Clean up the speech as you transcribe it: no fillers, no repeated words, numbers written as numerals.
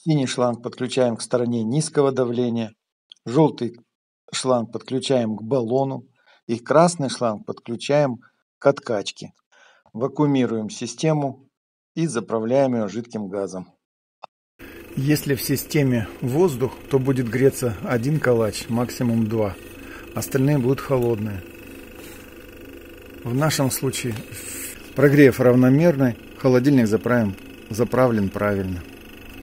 Синий шланг подключаем к стороне низкого давления, желтый шланг подключаем к баллону и красный шланг подключаем к откачке. Вакуумируем систему и заправляем ее жидким газом. Если в системе воздух, то будет греться один калач, максимум 2. Остальные будут холодные. В нашем случае прогрев равномерный, холодильник заправлен правильно.